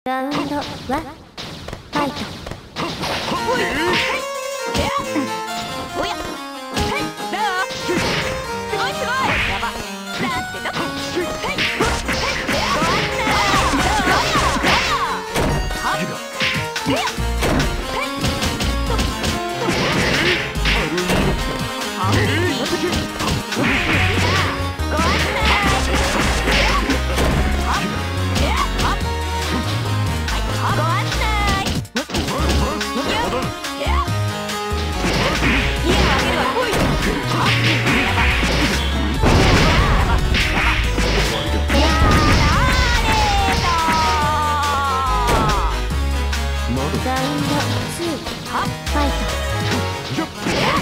ラウンド1ファイト。 おやどうすごいすごいやばだってどこラウンド2ファイト。